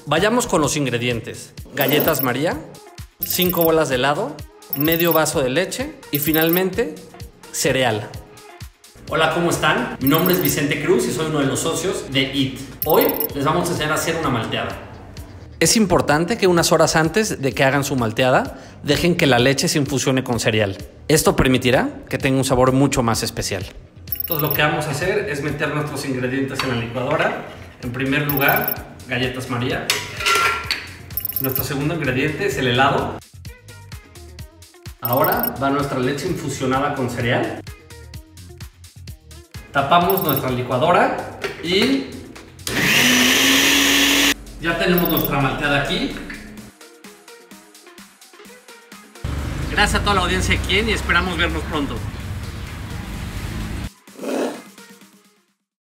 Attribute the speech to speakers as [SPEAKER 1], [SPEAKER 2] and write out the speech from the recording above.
[SPEAKER 1] Vayamos con los ingredientes. Galletas María, 5 bolas de helado, medio vaso de leche y finalmente cereal. Hola, ¿cómo están? Mi nombre es Vicente Cruz y soy uno de los socios de IT. Hoy les vamos a enseñar a hacer una malteada. Es importante que unas horas antes de que hagan su malteada, dejen que la leche se infusione con cereal. Esto permitirá que tenga un sabor mucho más especial. Entonces lo que vamos a hacer es meter nuestros ingredientes en la licuadora. En primer lugar, galletas María. Nuestro segundo ingrediente es el helado. Ahora va nuestra leche infusionada con cereal. Tapamos nuestra licuadora y ya tenemos nuestra malteada aquí. Gracias a toda la audiencia aquí y esperamos vernos pronto.